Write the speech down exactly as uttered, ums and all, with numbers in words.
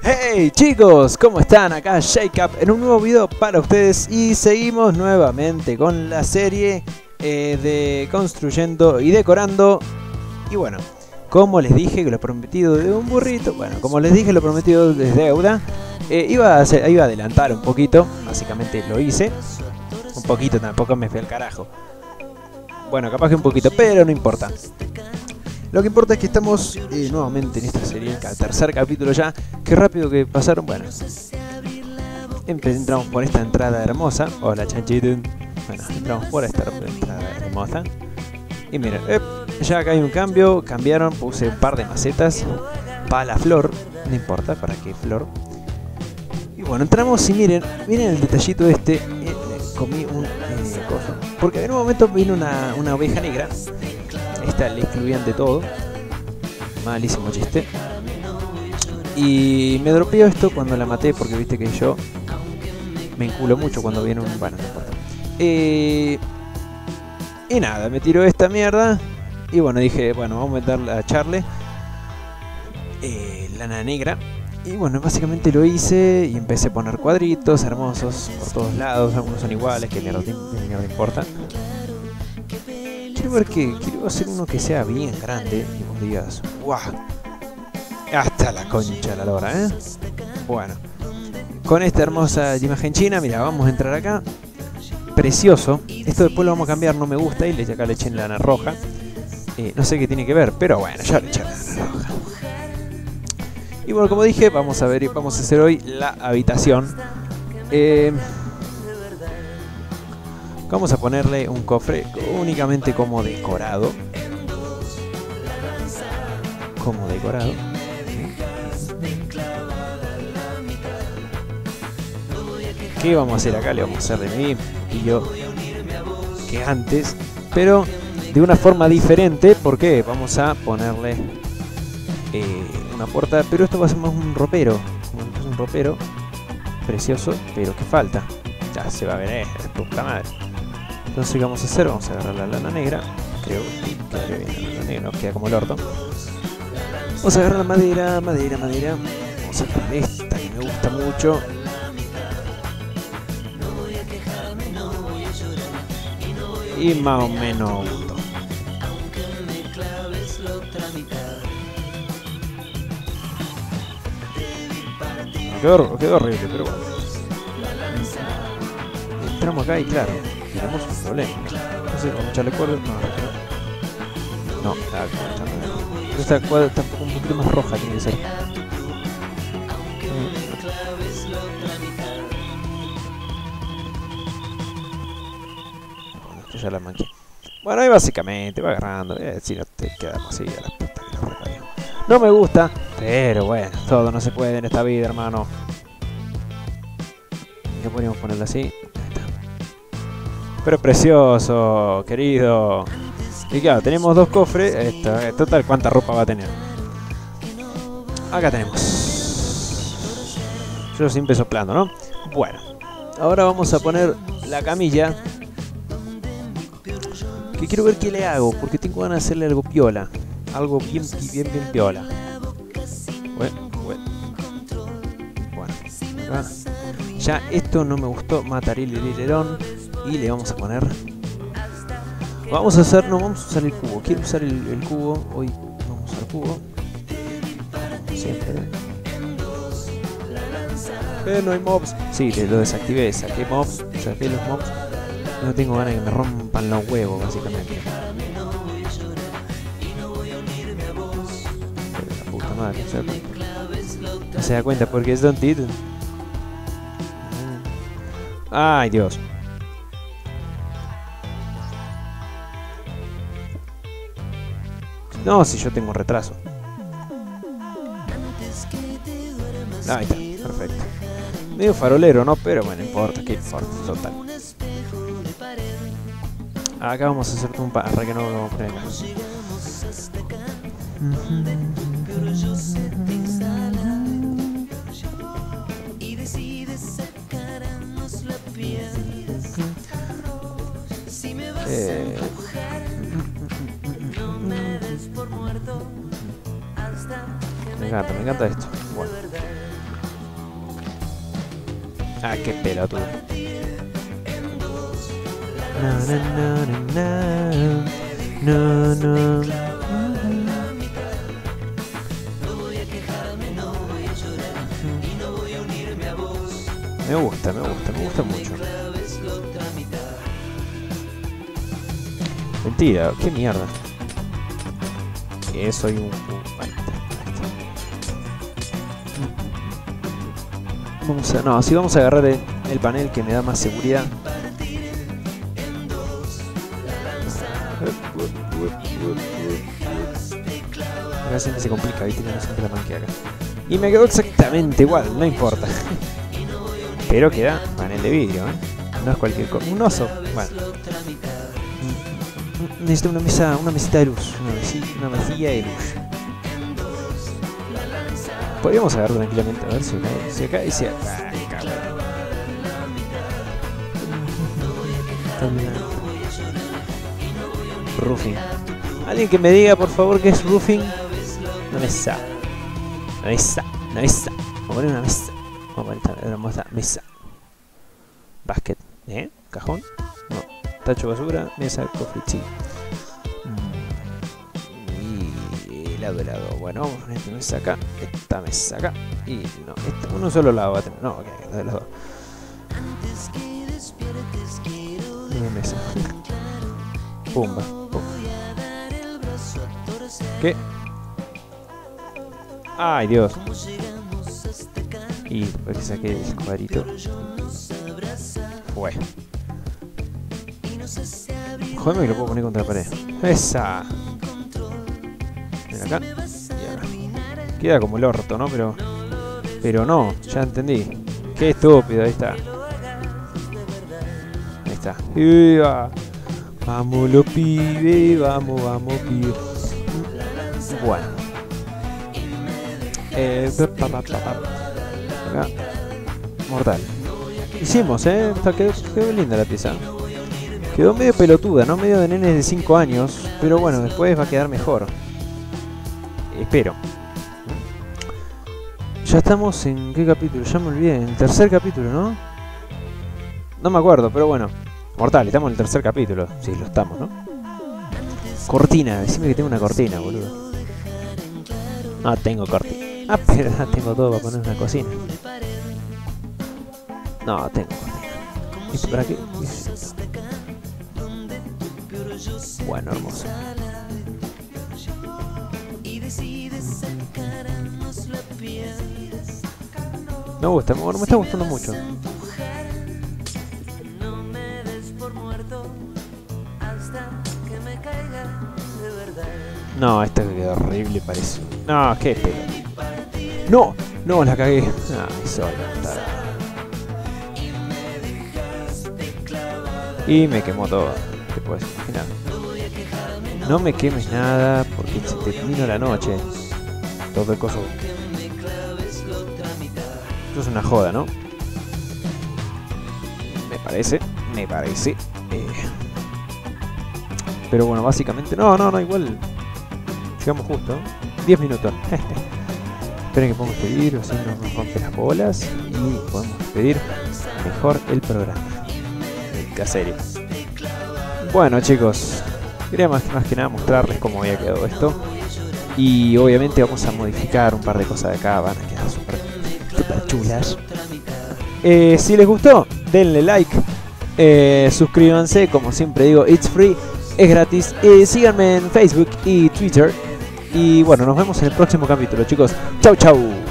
Hey chicos, ¿cómo están? Acá Jacob en un nuevo video para ustedes y seguimos nuevamente con la serie eh, de construyendo y decorando. Y bueno, como les dije que lo prometido de un burrito, bueno, como les dije lo prometido es deuda. eh, iba, a hacer, iba a adelantar un poquito, básicamente lo hice. Un poquito, tampoco me fui al carajo. Bueno, capaz que un poquito, pero no importa. Lo que importa es que estamos eh, nuevamente en esta serie, el tercer capítulo ya. Qué rápido que pasaron. Bueno, entramos por esta entrada hermosa. Hola chanchito. Bueno, entramos por esta entrada hermosa. Y miren, eh, ya acá hay un cambio. Cambiaron, puse un par de macetas para la flor. No importa para qué flor. Y bueno, entramos y miren, miren el detallito este. Eh, comí un eh, coso. Porque en un momento vino una, una oveja negra. Esta le excluían de todo. Malísimo chiste. Y me dropeó esto cuando la maté, porque viste que yo me enculo mucho cuando viene un... Bueno, no importa. Eh... Y nada, me tiró esta mierda. Y bueno, dije, bueno, vamos a meterla a echarle eh, lana negra. Y bueno, básicamente lo hice y empecé a poner cuadritos hermosos por todos lados. Algunos son iguales, que mierda, mierda importa. Quiero ver que quiero hacer uno que sea bien grande y vos digas, ¡guau! Hasta la concha de la lora, ¿eh? Bueno, con esta hermosa imagen china, mira, vamos a entrar acá. Precioso. Esto después lo vamos a cambiar, no me gusta. Y le, acá le eché lana roja. Eh, no sé qué tiene que ver, pero bueno, ya le eché lana roja. Y bueno, como dije, vamos a ver, vamos a hacer hoy la habitación. Eh... Vamos a ponerle un cofre únicamente como decorado. Como decorado. ¿Qué vamos a hacer acá? Le vamos a hacer de mí y yo que antes, pero de una forma diferente. Porque vamos a ponerle eh, una puerta, pero esto va a ser más un ropero. Es un ropero precioso, pero que falta. Ya se va a ver, eh, es puta madre. Entonces, ¿qué vamos a hacer? Vamos a agarrar la lana negra. Creo que quedaría bien la lana negra, no queda como el orto. Vamos a agarrar la madera, madera, madera. Vamos a agarrar esta que me gusta mucho. Y más o menos gustó. Quedó, quedó horrible, pero bueno. Entramos acá y claro, tenemos un problema. No sé, vamos a echarle cuerda. No, no, está echando. Esta cuerda está un poquito más roja, tiene que ser. Bueno, esto ya la manqué. Bueno, ahí básicamente va agarrando. Eh, si no te quedamos así a la puta que nos recayó. No me gusta, pero bueno, todo no se puede en esta vida, hermano. ¿Qué podríamos ponerlo así? Pero precioso, querido. Y claro, tenemos dos cofres. Esto, eh, total, ¿cuánta ropa va a tener? Acá tenemos. Yo siempre soplando, ¿no? Bueno, ahora vamos a poner la camilla. Que quiero ver qué le hago, porque tengo ganas de hacerle algo piola. Algo bien, bien, bien piola. Bueno, bueno. Bueno, acá. Ya esto no me gustó. Mataré el hilerón. Y le vamos a poner. Vamos a hacer. No, vamos a usar el cubo. Quiero usar el, el cubo. Hoy vamos a usar el cubo. Siempre. Eh, no hay mobs. Sí, lo desactivé. Saqué mobs. Saqué los mobs. No tengo ganas de que me rompan los huevos, básicamente. Pero la puta madre, no se da cuenta. No se da cuenta porque es Don't It. Ay, Dios. No, si yo tengo retraso. Ahí está, perfecto. Medio farolero, ¿no? Pero bueno, no importa, que importa, total. Acá vamos a hacer un par, para que no lo vamos a poner acá. Eh... Me encanta, me encanta esto. Bueno. Ah, qué pelotudo. No, no, no, no, no, no. Me gusta, me gusta, me gusta mucho. Mentira, qué mierda. Que soy un... un... Ahí está, ahí está. Vamos a... No, si vamos a agarrar el, el panel que me da más seguridad. Acá siempre se complica, viste que no siempre la manqué acá. Y me quedó exactamente igual, no importa. Pero queda panel de vidrio, ¿eh? No es cualquier cosa. Un oso. Bueno. Necesito una mesa, una mesita de luz. Una mesilla, una mesilla de luz. Podríamos agarrar tranquilamente. A ver si acá, si acá y si acá. Roofing. Alguien que me diga por favor qué es roofing. Una mesa. Una mesa. Una mesa. Vamos a poner una mesa. Vamos a poner esta hermosa mesa. Basket. ¿Eh? ¿Cajón? No. Tacho de basura. Mesa. Cofre. Sí. Mm. Y lado de lado. Bueno, vamos a poner esta mesa acá. Esta mesa acá. Y no. Esta, uno solo lado va a tener. No, ok. De los dos. Una mesa. Pumba. Pumba. ¿Qué? Ay, Dios. Y porque saqué el cuadrito. Fue. Joder, que lo puedo poner contra la pared. Esa. Ven acá. Y acá. Queda como el orto, ¿no? Pero. Pero no, ya entendí. Qué estúpido, ahí está. Ahí está. ¡Iba! Vamos los pibes, vamos, vamos pibes. Bueno. Eh, pa, pa, pa, pa. Acá. Mortal. Hicimos, eh. Está, quedó, quedó linda la pieza. Quedó medio pelotuda, ¿no? Medio de nenes de cinco años. Pero bueno, después va a quedar mejor. Espero. Ya estamos en... ¿qué capítulo? Ya me olvidé. En el tercer capítulo, ¿no? No me acuerdo, pero bueno. Mortal, estamos en el tercer capítulo. Sí, lo estamos, ¿no? Cortina. Decime que tengo una cortina, boludo. No tengo cortina. Ah, pero no tengo todo para poner una cocina. No, tengo cortina. ¿Esto para qué? Bueno, hermoso. Me gusta, me está gustando mucho. No, esta quedó horrible, parece. No, qué pelo. No, no, la cagué. Ah, sola. Y me quemó todo. Te puedes imaginar. No me quemes nada porque se te vino la noche. Todo el coso. Esto es una joda, ¿no? Me parece, me parece. Eh. Pero bueno, básicamente. No, no, no, igual. Llegamos justo. diez minutos. Esperen que podemos pedir, así no nos rompe las bolas. Y podemos pedir mejor el programa. El caserio. Bueno, chicos. Quería más, más que nada mostrarles cómo había quedado esto. Y obviamente vamos a modificar un par de cosas de acá. Van a quedar súper super chulas. Eh, si les gustó, denle like. Eh, suscríbanse, como siempre digo, it's free. Es gratis. Eh, síganme en Facebook y Twitter. Y bueno, nos vemos en el próximo capítulo, chicos. Chau, chau.